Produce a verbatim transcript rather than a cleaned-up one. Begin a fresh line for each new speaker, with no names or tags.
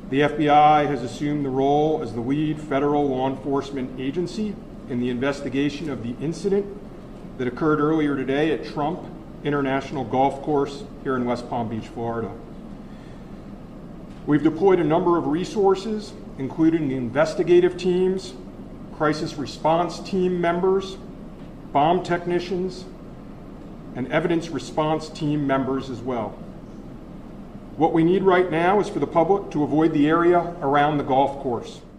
The F B I has assumed the role as the lead federal law enforcement agency in the investigation of the incident that occurred earlier today at Trump International Golf Course here in West Palm Beach, Florida. We've deployed a number of resources, including investigative teams, crisis response team members, bomb technicians, and evidence response team members as well. What we need right now is for the public to avoid the area around the golf course.